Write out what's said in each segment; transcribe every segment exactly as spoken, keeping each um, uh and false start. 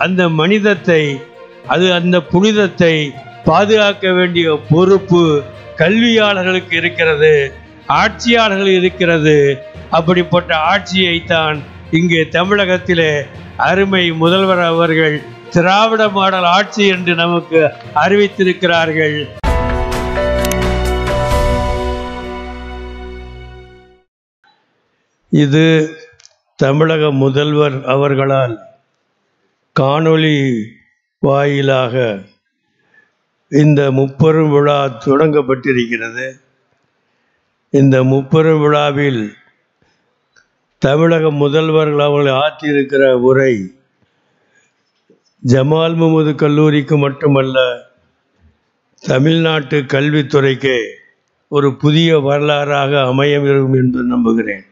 அந்த மனிதத்தை அது அந்த புனிதத்தை பாதுகாக்க வேண்டிய பொறுப்பு கல்வியாளர்களுக்கு இருக்கிறது, ஆட்சியாளர்கள் இருக்கிறது. அப்படிப்பட்ட ஆட்சியை தான் இங்கே தமிழகத்திலே அருமை முதல்வர் அவர்கள் திராவிட மாடல் ஆட்சி என்று நமக்கு அறிவித்திருக்கிறார்கள். இது தமிழக முதல்வர் அவர்களால் காணொளி வாயிலாக இந்த முப்பெரும் விழா தொடங்கப்பட்டிருக்கிறது. இந்த முப்பெரும் விழாவில் தமிழக முதல்வர்கள் அவர்கள் ஆற்றியிருக்கிற உரை ஜமால் முகமது கல்லூரிக்கு மட்டுமல்ல, தமிழ்நாட்டு கல்வித்துறைக்கு ஒரு புதிய வரலாறாக அமையும் என்று நம்புகிறேன்.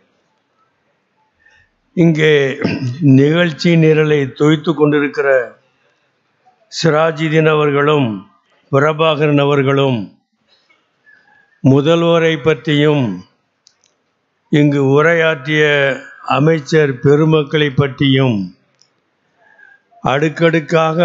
இங்கே நிகழ்ச்சி நிரலை தொய்த்து கொண்டிருக்கிற சிராஜுதீன் அவர்களும் பிரபாகரன் அவர்களும் முதல்வரை பற்றியும் இங்கு உரையாற்றிய அமைச்சர் பெருமக்களை பற்றியும் அடுக்கடுக்காக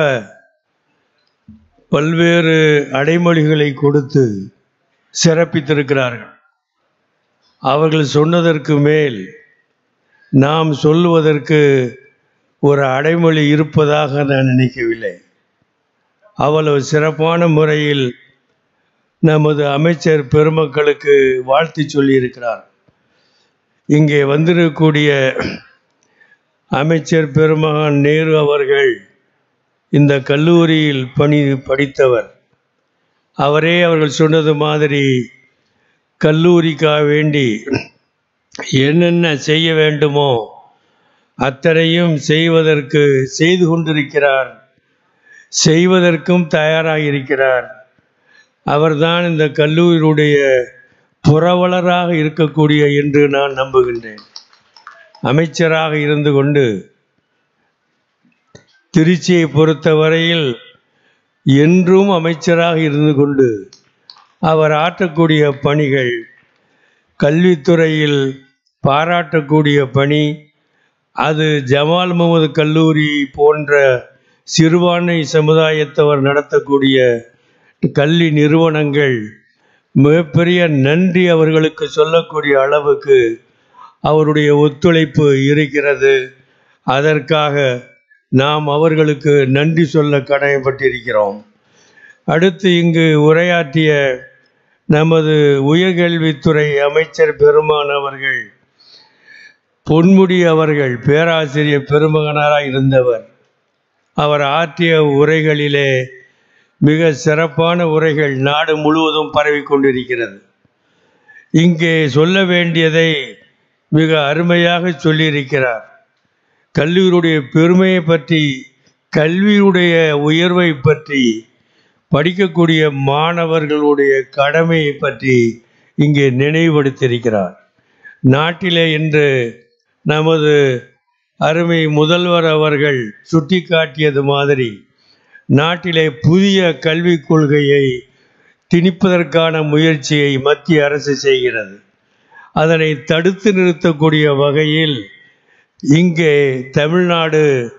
பல்வேறு அடைமொழிகளை கொடுத்து சிறப்பித்திருக்கிறார்கள். அவர்கள் சொன்னதற்கு மேல் நாம் சொல்லுவதற்கு ஒரு அடைமொழி இருப்பதாக நான் நினைக்கவில்லை. அவ்வளவு சிறப்பான முறையில் நமது அமைச்சர் பெருமக்களுக்கு வாழ்த்து சொல்லியிருக்கிறார். இங்கே வந்திருக்கக்கூடிய அமைச்சர் பெருமகன் நேரு அவர்கள் இந்த கல்லூரியில் பணி படித்தவர். அவரே அவர்கள் சொன்னது மாதிரி கல்லூரிக்காக வேண்டி என்னென்ன செய்ய வேண்டுமோ அத்தனையும் செய்வதற்கு செய்து கொண்டிருக்கிறார், செய்வதற்கும் தயாராக இருக்கிறார். அவர்தான் இந்த கல்லூரியுடைய புரவலராக இருக்கக்கூடிய என்று நான் நம்புகின்றேன். அமைச்சராக இருந்து கொண்டு திருச்சியை பொறுத்தவரையில் என்றும் அமைச்சராக இருந்து கொண்டு அவர் ஆற்றக்கூடிய பணிகள், கல்வித்துறையில் பாராட்டக்கூடிய பணி, அது ஜமால் முகமது கல்லூரி போன்ற சிறுபான்மை சமுதாயத்தவர் நடத்தக்கூடிய கல்வி நிறுவனங்கள் மிகப்பெரிய நன்றி அவர்களுக்கு சொல்லக்கூடிய அளவுக்கு அவருடைய ஒத்துழைப்பு இருக்கிறது. அதற்காக நாம் அவர்களுக்கு நன்றி சொல்ல கடமைப்பட்டிருக்கிறோம். அடுத்து இங்கு உரையாற்றிய நமது உயர்கல்வித்துறை அமைச்சர் பெருமான் அவர்கள், பொன்முடி அவர்கள் பேராசிரியர் பெருமகனாராக இருந்தவர். அவர் ஆற்றிய உரைகளிலே மிக சிறப்பான உரைகள் நாடு முழுவதும் பரவி கொண்டிருக்கிறது. இங்கே சொல்ல வேண்டியதை மிக அருமையாக சொல்லியிருக்கிறார். கல்வியுடைய பெருமையை பற்றி, கல்வியுடைய உயர்வை பற்றி, படிக்கக்கூடிய மாணவர்களுடைய கடமையை பற்றி இங்கே நினைவுபடுத்தியிருக்கிறார். நாட்டிலே இன்று நமது அருமை முதல்வர் அவர்கள் சுட்டி காட்டியது மாதிரி நாட்டிலே புதிய கல்விக் கொள்கையை திணிப்பதற்கான முயற்சியை மத்திய அரசு செய்கிறது. அதனை தடுத்து நிறுத்தக்கூடிய வகையில் இங்கே தமிழ்நாடு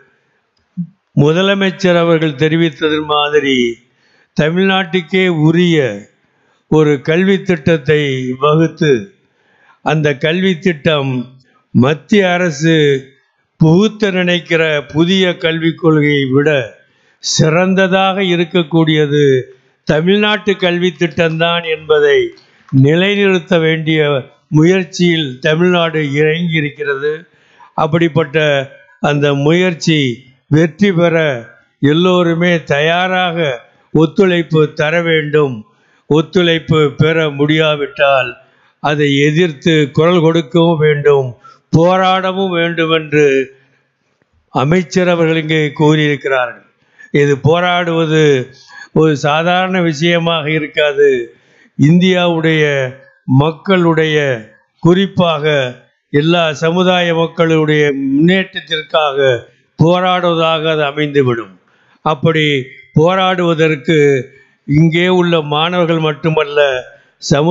முதலமைச்சர் அவர்கள் தெரிவித்தது மாதிரி தமிழ்நாட்டுக்கே உரிய ஒரு கல்வி திட்டத்தை வகுத்து, அந்த கல்வி திட்டம் மத்திய அரசு புகுத்த நினைக்கிற புதிய கல்விக் கொள்கையை விட சிறந்ததாக இருக்கக்கூடியது தமிழ்நாட்டு கல்வி திட்டம்தான் என்பதை நிலைநிறுத்த வேண்டிய முயற்சியில் தமிழ்நாடு இறங்கி இருக்கிறது. அப்படிப்பட்ட அந்த முயற்சி வெற்றி பெற எல்லோருமே தயாராக ஒத்துழைப்பு தர வேண்டும். ஒத்துழைப்பு பெற முடியாவிட்டால் அதை எதிர்த்து குரல் கொடுக்கவும் வேண்டும், போராடவும் வேண்டும் என்று அமைச்சர் அவர்கள் இங்கே கூறியிருக்கிறார்கள். இது போராடுவது ஒரு சாதாரண விஷயமாக இருக்காது. இந்தியாவுடைய மக்களுடைய, குறிப்பாக எல்லா சமுதாய மக்களுடைய முன்னேற்றத்திற்காக போராடுவதாக அது அமைந்துவிடும். அப்படி போராடுவதற்கு இங்கே உள்ள மாணவர்கள் மட்டுமல்ல,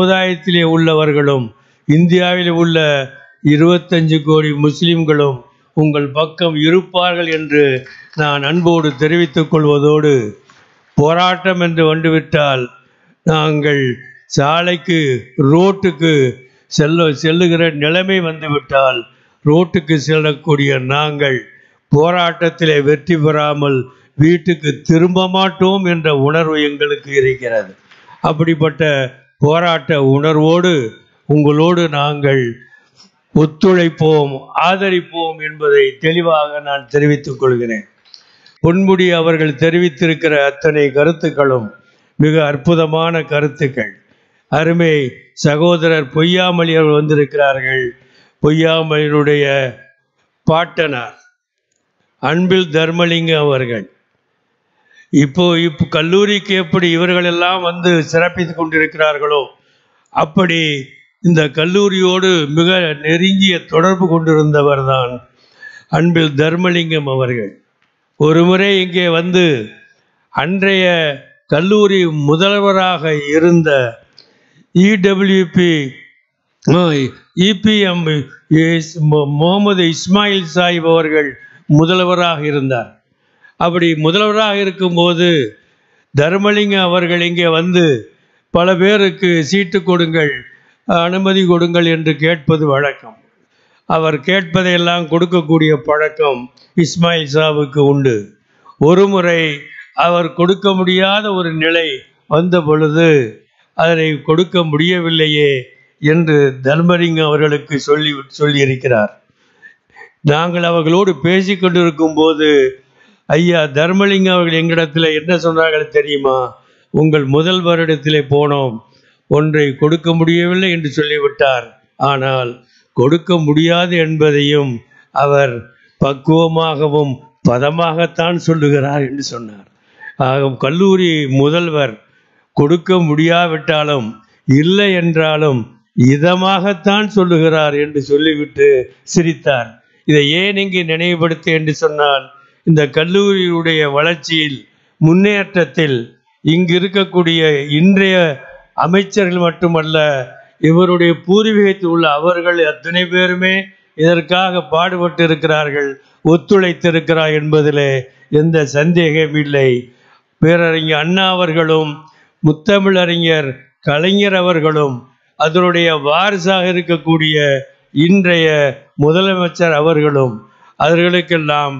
சமுதாயத்திலே உள்ளவர்களும், இந்தியாவில் உள்ள இருபத்தஞ்சு கோடி முஸ்லிம்களும் உங்கள் பக்கம் இருப்பார்கள் என்று நான் அன்போடு தெரிவித்துக் கொள்வதோடு, போராட்டம் என்று வந்துவிட்டால் நாங்கள் சாலைக்கு ரோட்டுக்கு செல்ல செல்லுகிற நிலைமை வந்துவிட்டால் ரோட்டுக்கு செல்லக்கூடிய நாங்கள் போராட்டத்திலே வெற்றி பெறாமல் வீட்டுக்கு திரும்ப மாட்டோம் என்ற உணர்வு எங்களுக்கு இருக்கிறது. அப்படிப்பட்ட போராட்ட உணர்வோடு உங்களோடு நாங்கள் ஒத்துழைப்போம், ஆதரிப்போம் என்பதை தெளிவாக நான் தெரிவித்துக் கொள்கிறேன். பொன்முடி அவர்கள் தெரிவித்திருக்கிற அத்தனை கருத்துக்களும் மிக அற்புதமான கருத்துக்கள். அருமை சகோதரர் பொய்யாமொழி அவர்கள் வந்திருக்கிறார்கள். பொய்யாமொழியினுடைய பாட்டனார் அன்பில் தர்மலிங்கம் அவர்கள் இப்போ இப்போ கல்லூரிக்கு எப்படி இவர்களெல்லாம் வந்து சிறப்பித்துக் கொண்டிருக்கிறார்களோ அப்படி இந்த கல்லூரியோடு மிக நெருங்கிய தொடர்பு கொண்டிருந்தவர் தான் அன்பில் தர்மலிங்கம் அவர்கள். ஒரு முறை இங்கே வந்து அன்றைய கல்லூரி முதல்வராக இருந்த இடபிள்யூபி இபிஎம் முகமது இஸ்மாயில் சாஹிப் அவர்கள் முதல்வராக இருந்தார். அப்படி முதல்வராக இருக்கும்போது தர்மலிங்கம் அவர்கள் இங்கே வந்து பல பேருக்கு சீட்டு கொடுங்கள், அனுமதி கொடுங்கள் என்று கேட்பது வழக்கம். அவர் கேட்பதையெல்லாம் கொடுக்கக்கூடிய பழக்கம் இஸ்மாயில் சாஹிப்புக்கு உண்டு. ஒரு முறை அவர் கொடுக்க முடியாத ஒரு நிலை வந்த பொழுது அதனை கொடுக்க முடியவில்லையே என்று தர்மலிங்கம் அவர்களுக்கு சொல்லி சொல்லியிருக்கிறார். நாங்கள் அவர்களோடு பேசி கொண்டிருக்கும் போது, ஐயா தர்மலிங்கம் அவர்கள் எங்களிடத்தில் என்ன சொன்னார்கள் தெரியுமா? உங்கள் முதல் வருடத்திலே போனோம், ஒன்றை கொடுக்க முடியவில்லை என்று சொல்லிவிட்டார். ஆனால் கொடுக்க முடியாது என்பதையும் அவர் பக்குவமாகவும் பதமாகத்தான் சொல்லுகிறார் என்று சொன்னார். ஆக கல்லூரி முதல்வர் கொடுக்க முடியாவிட்டாலும் இல்லை என்றாலும் இதமாகத்தான் சொல்லுகிறார் என்று சொல்லிவிட்டு சிரித்தார். இதை ஏன் இங்கு நினைவுபடுத்த என்று சொன்னால், இந்த கல்லூரியுடைய வளர்ச்சியில் முன்னேற்றத்தில் இங்கு இருக்கக்கூடிய இன்றைய அமைச்சர்கள் மட்டுமல்ல, இவருடைய பூர்வீகத்தில் உள்ள அவர்கள் அத்தனை பேருமே இதற்காக பாடுபட்டு இருக்கிறார்கள், ஒத்துழைத்திருக்கிறார் என்பதிலே எந்த சந்தேகம் இல்லை. பேரறிஞர் அண்ணா அவர்களும் முத்தமிழறிஞர் கலைஞர் அவர்களும் அதனுடைய வாரிசாக இருக்கக்கூடிய இன்றைய முதலமைச்சர் அவர்களும் அவர்களுக்கெல்லாம்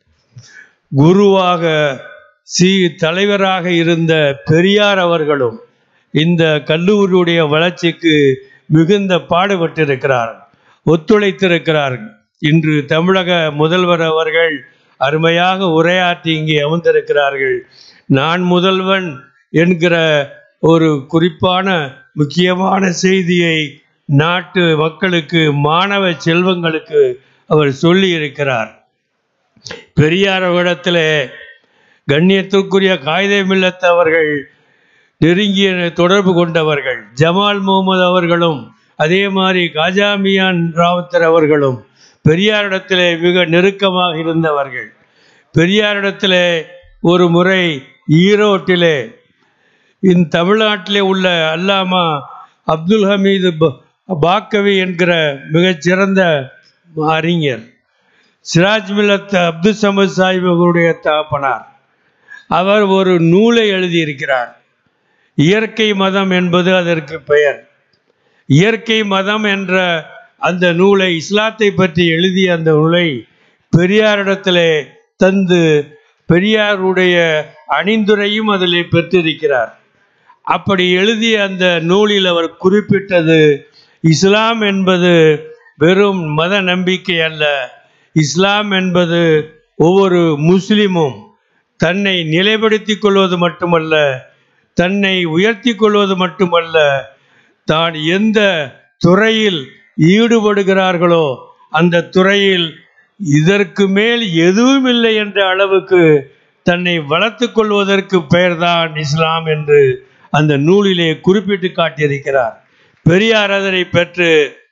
குருவாக சி தலைவராக இருந்த பெரியார் அவர்களும் இந்த கல்லூரியுடைய வளர்ச்சிக்கு மிகுந்த பாடுபட்டிருக்கிறார், ஒத்துழைத்திருக்கிறார்கள். இன்று தமிழக முதல்வர் அவர்கள் அருமையாக உரையாற்றி இங்கே அமர்ந்திருக்கிறார்கள். நான் முதல்வன் என்கிற ஒரு குறிப்பான முக்கியமான செய்தியை நாட்டு மக்களுக்கு, மாணவ செல்வங்களுக்கு அவர் சொல்லி இருக்கிறார். பெரியார் இடத்துல கண்ணியத்திற்குரிய காயிதே மில்லத் அவர்கள் நெருங்கிய தொடர்பு கொண்டவர்கள், ஜமால் முகமது அவர்களும் அதே மாதிரி காஜாமியான் ராவுத்தர் அவர்களும் பெரியாரிடத்திலே மிக நெருக்கமாக இருந்தவர்கள். பெரியாரிடத்திலே ஒரு முறை ஈரோட்டிலே இந்த தமிழ்நாட்டிலே உள்ள அல்லாமா அப்துல் ஹமீது பாக்கவி என்கிற மிகச்சிறந்த அறிஞர், சிராஜ் மில்லத் அப்துல் சமத் சாஹிப் அவருடைய தகப்பனார், அவர் ஒரு நூலை எழுதியிருக்கிறார். இயற்கை மதம் என்பது அதற்கு பெயர். இயற்கை மதம் என்ற அந்த நூலை, இஸ்லாத்தை பற்றி எழுதிய அந்த நூலை பெரியாரிடத்திலே தந்து பெரியாருடைய அணிந்துரையும் அதிலே பெற்றிருக்கிறார். அப்படி எழுதிய அந்த நூலில் அவர் குறிப்பிட்டது, இஸ்லாம் என்பது வெறும் மத நம்பிக்கை அல்ல, இஸ்லாம் என்பது ஒவ்வொரு முஸ்லிமும் தன்னை நிலைப்படுத்திக் கொள்வது மட்டுமல்ல, தன்னை உயர்த்தி கொள்வது மட்டுமல்ல, தான் எந்த துறையில் ஈடுபடுகிறார்களோ அந்த துறையில் இதற்கு மேல் எதுவும் இல்லை என்ற அளவுக்கு தன்னை வளர்த்து கொள்வதற்கு பெயர்தான் இஸ்லாம் என்று அந்த நூலிலே குறிப்பிட்டு காட்டியிருக்கிறார். பெரியார் அதனை பெற்று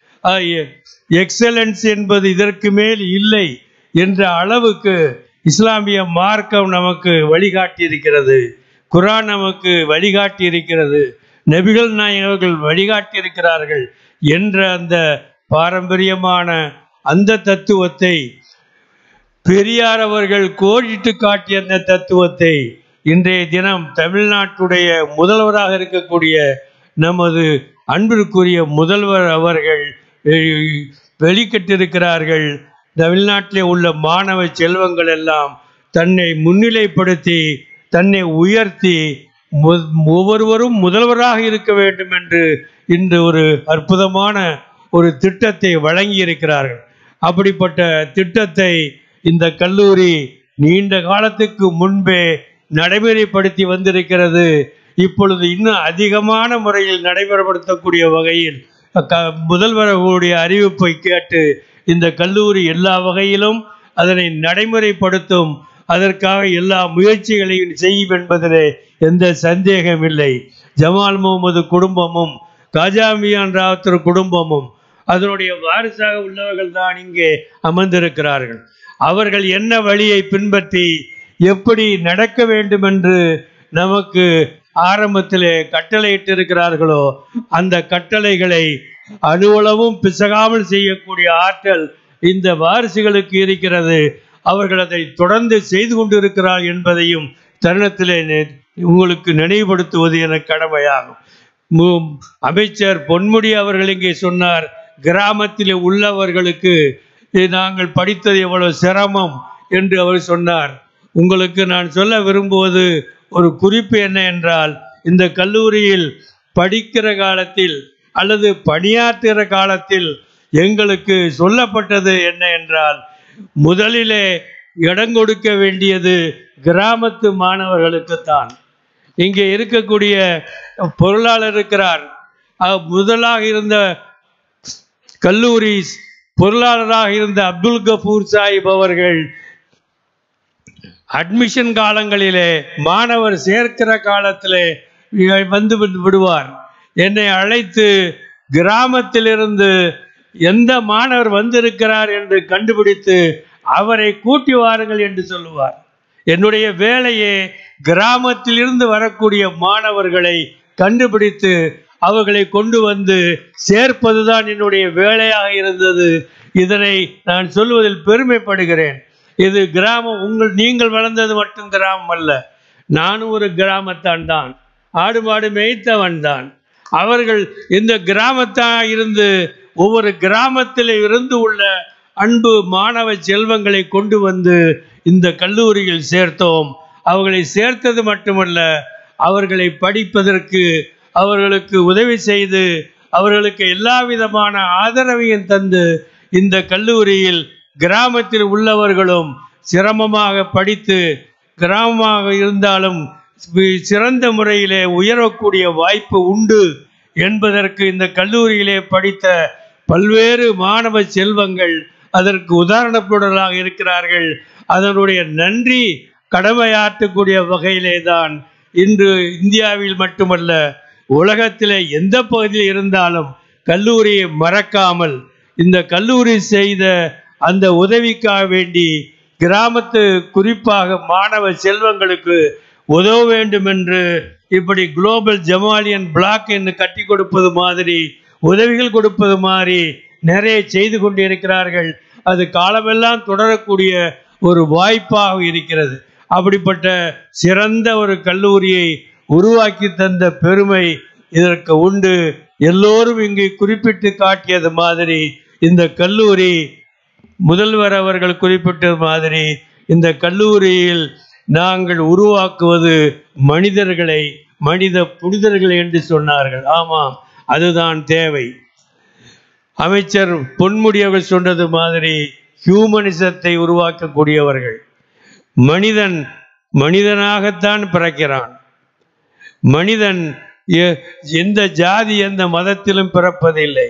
எக்ஸலன்ஸ் என்பது இதற்கு மேல் இல்லை என்ற அளவுக்கு இஸ்லாமிய மார்க்கம் நமக்கு வழிகாட்டி இருக்கிறது, குர்ஆன் நமக்கு வழிகாட்டி இருக்கிறது, நபிகள் நாயகர்கள் வழிகாட்டி இருக்கிறார்கள் என்ற அந்த பாரம்பரியமான அந்த தத்துவத்தை பெரியார் அவர்கள் கோடிட்டு காட்டிய அந்த தத்துவத்தை இன்றைய தினம் தமிழ்நாட்டுடைய முதல்வராக இருக்கக்கூடிய நமது அன்பிற்குரிய முதல்வர் அவர்கள் வெளிக்கிட்டிருக்கிறார்கள். தமிழ்நாட்டிலே உள்ள மாணவ செல்வங்கள் எல்லாம் தன்னை முன்னிலைப்படுத்தி தன்னை உயர்த்தி ஒவ்வொருவரும் முதல்வராக இருக்க வேண்டும் என்று இன்று ஒரு அற்புதமான ஒரு திட்டத்தை வழங்கி இருக்கிறார்கள். அப்படிப்பட்ட திட்டத்தை இந்த கல்லூரி நீண்ட காலத்துக்கு முன்பே நடைமுறைப்படுத்தி வந்திருக்கிறது. இப்பொழுது இன்னும் அதிகமான முறையில் நடைமுறைப்படுத்தக்கூடிய வகையில் முதல்வர்களுடைய அறிவிப்பை கேட்டு இந்த கல்லூரி எல்லா வகையிலும் அதனை நடைமுறைப்படுத்தும். அதற்காக எல்லா முயற்சிகளையும் செய்யும் என்பதிலே எந்த சந்தேகம் இல்லை. ஜமால் முகமது குடும்பமும் காஜாமியான் ராவத்தர் குடும்பமும் அதனுடைய வாரிசாக உள்ளவர்கள் தான் இங்கே அமர்ந்திருக்கிறார்கள். அவர்கள் என்ன வழியை பின்பற்றி எப்படி நடக்க வேண்டும் என்று நமக்கு ஆரம்பத்திலே கட்டளையிட்டிருக்கிறார்களோ அந்த கட்டளைகளை அணுவளவும் பிசகாமல் செய்யக்கூடிய ஆற்றல் இந்த வாரிசுகளுக்கு இருக்கிறது. அவர்கள் அதை தொடர்ந்து செய்து கொண்டிருக்கிறார் என்பதையும் தருணத்திலே உங்களுக்கு நினைவுபடுத்துவது என கடமையாகும். அமைச்சர் பொன்முடி அவர்கள் இங்கே சொன்னார், கிராமத்தில் உள்ளவர்களுக்கு நாங்கள் படித்தது எவ்வளவு சிரமம் என்று அவர் சொன்னார். உங்களுக்கு நான் சொல்ல விரும்புவது ஒரு குறிப்பு என்ன என்றால், இந்த கல்லூரியில் படிக்கிற காலத்தில் அல்லது பணியாற்றுகிற காலத்தில் எங்களுக்கு சொல்லப்பட்டது என்ன என்றால், முதலிலே இடம் கொடுக்க வேண்டியது கிராமத்து மாணவர்களுக்குத்தான். இங்கே இருக்கக்கூடிய பொருளாளர் இருக்கிறார், முதலாக இருந்த கல்லூரி பொருளாளராக இருந்த அப்துல் கபூர் சாஹிப் அவர்கள் அட்மிஷன் காலங்களிலே மாணவர் சேர்க்கிற காலத்திலே வந்து விடுவார். என்னை அழைத்து கிராமத்திலிருந்து எந்த மாணவர் வந்திருக்கிறார் என்று கண்டுபிடித்து அவரை கூட்டி வாருங்கள் என்று சொல்லுவார். என்னுடைய வேலையே கிராமத்திலிருந்து வரக்கூடிய மாணவர்களை கண்டுபிடித்து அவர்களை கொண்டு வந்து சேர்ப்பதுதான் என்னுடைய வேலையாக இருந்தது. இதனை நான் சொல்வதில் பெருமைப்படுகிறேன். இது கிராமம், உங்கள் நீங்கள் வளர்ந்தது மட்டும் கிராமம் அல்ல. நானும் ஒரு கிராமத்தான் தான், ஆடு மாடு மேய்த்தவன் தான். அவர்கள் இந்த கிராமத்தான் இருந்து ஒவ்வொரு கிராமத்தில் இருந்து உள்ள அன்பு மாணவ செல்வங்களை கொண்டு வந்து இந்த கல்லூரியில் சேர்த்தோம். அவர்களை சேர்த்தது மட்டுமல்ல, அவர்களை படிப்பதற்கு அவர்களுக்கு உதவி செய்து அவர்களுக்கு எல்லா விதமான ஆதரவையும் தந்து இந்த கல்லூரியில் கிராமத்தில் உள்ளவர்களும் சிரமமாக படித்து கிராமமாக இருந்தாலும் சிறந்த முறையிலே உயரக்கூடிய வாய்ப்பு உண்டு என்பதற்கு இந்த கல்லூரியிலே படித்த பல்வேறு மாணவ செல்வங்கள் அதற்கு உதாரணப்பொருளாக இருக்கிறார்கள். அதனுடைய நன்றி கடமையாற்றக்கூடிய வகையிலே தான் இன்று இந்தியாவில் மட்டுமல்ல உலகத்திலே எந்த பகுதியில் இருந்தாலும் கல்லூரியை மறக்காமல் இந்த கல்லூரி செய்த அந்த உதவிக்காக வேண்டி கிராமத்து குறிப்பாக மாணவ செல்வங்களுக்கு உதவ வேண்டும் என்று இப்படி குளோபல் ஜமாலியன் பிளாக் என்று கட்டி கொடுப்பது மாதிரி உதவிகள் கொடுப்பது மாதிரி நிறைய செய்து கொண்டிருக்கிறார்கள். அது காலமெல்லாம் தொடரக்கூடிய ஒரு வாய்ப்பாக இருக்கிறது. அப்படிப்பட்ட சிறந்த ஒரு கல்லூரியை உருவாக்கி தந்த பெருமை இதற்கு உண்டு. எல்லோரும் இங்கு குறிப்பிட்டு காட்டியது மாதிரி இந்த கல்லூரி முதல்வர் அவர்கள் குறிப்பிட்டது மாதிரி இந்த கல்லூரியில் நாங்கள் உருவாக்குவது மனிதர்களை, மனித புனிதர்கள் என்று சொன்னார்கள். ஆமாம், அதுதான் தேவை. அமைச்சர் பொன்முடி அவர்கள் சொன்னது மாதிரி ஹியூமனிசத்தை உருவாக்கக்கூடியவர்கள். மனிதன் மனிதனாகத்தான் பிறக்கிறான். மனிதன் எந்த ஜாதி எந்த மதத்திலும் பிறப்பதில்லை.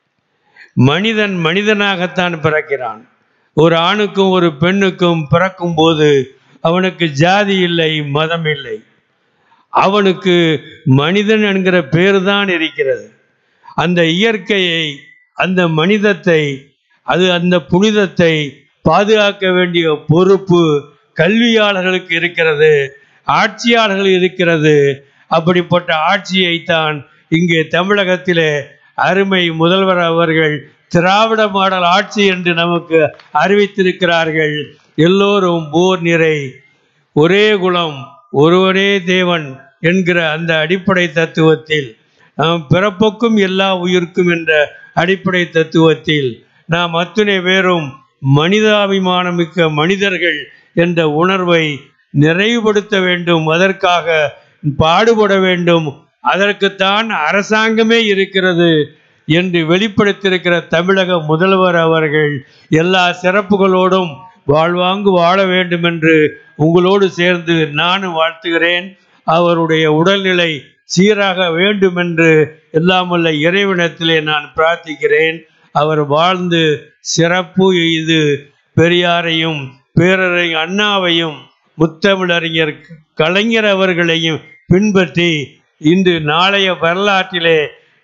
மனிதன் மனிதனாகத்தான் பிறக்கிறான். ஒரு ஆணுக்கும் ஒரு பெண்ணுக்கும் பிறக்கும் போது அவனுக்கு ஜாதி இல்லை, மதம் இல்லை. அவனுக்கு மனிதன் என்கிற பேர் தான் இருக்கிறது. அந்த இயற்கையை, அந்த மனிதத்தை, அது அந்த புனிதத்தை பாதுகாக்க வேண்டிய பொறுப்பு கல்வியாளர்களுக்கு இருக்கிறது, ஆட்சியாளர்கள் இருக்கிறது. அப்படிப்பட்ட ஆட்சியை தான் இங்கே தமிழகத்திலே அருமை முதல்வர் அவர்கள் திராவிட மாடல் ஆட்சி என்று நமக்கு அறிவித்திருக்கிறார்கள். எல்லோரும் ஓர் நிறை, ஒரே குலம், ஒருவரே தேவன் என்கிற அந்த அடிப்படை தத்துவத்தில், நாம் பிறப்புக்கும் எல்லா உயிர்க்கும் என்ற அடிப்படை தத்துவத்தில் நாம் அத்துணை பேரும் மனிதாபிமானமிக்க மனிதர்கள் என்ற உணர்வை நிறைவுபடுத்த வேண்டும். அதற்காக பாடுபட வேண்டும். அதற்குத்தான் அரசாங்கமே இருக்கிறது என்று வெளிப்படுத்தியிருக்கிற தமிழக முதல்வர் அவர்கள் எல்லா சிறப்புகளோடும் வாழ்வாங்கு வாழ வேண்டும் என்று உங்களோடு சேர்ந்து நானும் வாழ்த்துகிறேன். அவருடைய உடல்நிலை சீராக வேண்டும் என்று எல்லாமல்ல இறைவனத்திலே நான் பிரார்த்திக்கிறேன். அவர் வாழ்ந்து சிறப்பு இது பெரியாரையும் பேரறிஞர் அண்ணாவையும் முத்தமிழறிஞர் கலைஞர் அவர்களையும் பின்பற்றி இன்று நாளைய வரலாற்றிலே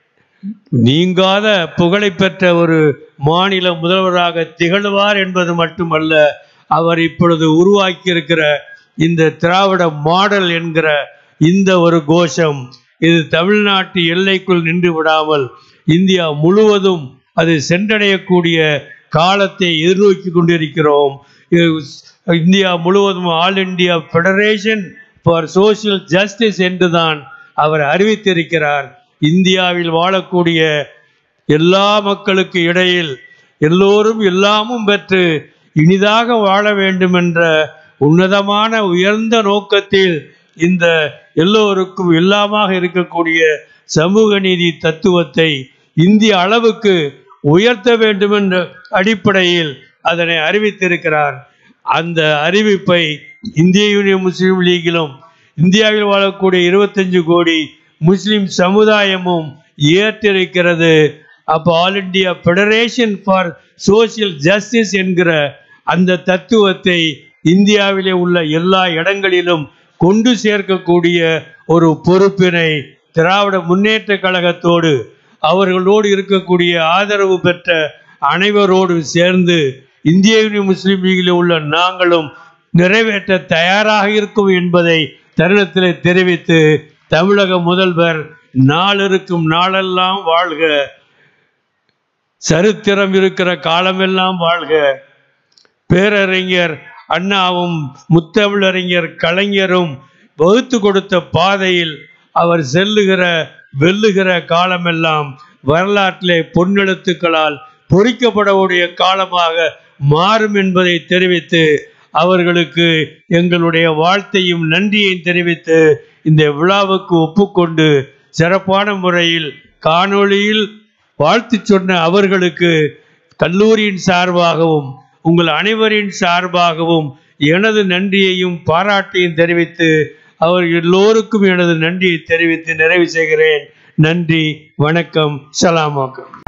நீங்காத புகழை பெற்ற ஒரு மாநில முதல்வராக திகழ்வார் என்பது மட்டுமல்ல, அவர் இப்பொழுது உருவாக்கியிருக்கிற இந்த திராவிட மாடல் என்கிற இந்த ஒரு கோஷம் இது தமிழ்நாட்டு எல்லைக்குள் நின்று விடாமல் இந்தியா முழுவதும் அது சென்றடையக்கூடிய காலத்தை எதிர்நோக்கி கொண்டிருக்கிறோம். இந்தியா முழுவதும் all India federation for social justice என்றுதான் அவர் அறிவித்திருக்கிறார். இந்தியாவில் வாழக்கூடிய எல்லா மக்களுக்கு இடையில் எல்லோரும் எல்லாமும் பெற்று இனிதாக வாழ வேண்டும் என்ற உன்னதமான உயர்ந்த நோக்கத்தில் இந்த எல்லோருக்கும் எல்லாமாக இருக்கக்கூடிய சமூக நீதி தத்துவத்தை இந்திய அளவுக்கு உயர்த்த வேண்டும் என்ற அடிப்படையில் அதனை அறிவித்திருக்கிறார். அந்த அறிவிப்பை இந்திய யூனியன் முஸ்லீம் லீகிலும் இந்தியாவில் வாழக்கூடிய இருபத்தஞ்சு கோடி முஸ்லிம் சமுதாயமும் ஏற்றிருக்கிறது. அப்போ all India federation for social justice என்கிற அந்த தத்துவத்தை இந்தியாவிலே உள்ள எல்லா இடங்களிலும் கொண்டு சேர்க்கக்கூடிய ஒரு பொறுப்பினை திராவிட முன்னேற்ற கழகத்தோடு அவர்களோடு இருக்கக்கூடிய ஆதரவு பெற்ற அனைவரோடு சேர்ந்து இந்திய யூனியன் முஸ்லீம் லீகில் உள்ள நாங்களும் நிறைவேற்ற தயாராக இருக்கும் என்பதை தருணத்தில் தெரிவித்து, தமிழக முதல்வர் நாளிருக்கும் நாளெல்லாம் வாழ்க, சரித்திரம் இருக்கிற காலமெல்லாம் வாழ்க, பேரறிஞர் அண்ணாவும் முத்தமிழறிஞர் கலைஞரும் வகுத்து கொடுத்த பாதையில் அவர் செல்லுகிற வெல்லுகிற காலமெல்லாம் வரலாற்றிலே பொன்னெழுத்துக்களால் பொறிக்கப்படக்கூடிய காலமாக மாறும் என்பதை தெரிவித்து அவர்களுக்கு எங்களுடைய வாழ்த்தையும் நன்றியையும் தெரிவித்து இந்த விழாவுக்கு ஒப்புக்கொண்டு சிறப்பான முறையில் காணொளியில் வாழ்த்து சொன்ன அவர்களுக்கு கல்லூரியின் சார்பாகவும் உங்கள் அனைவரின் சார்பாகவும் எனது நன்றியையும் பாராட்டையும் தெரிவித்து அவர் எல்லோருக்கும் எனது நன்றியை தெரிவித்து நிறைவு செய்கிறேன். நன்றி, வணக்கம், சலாம்.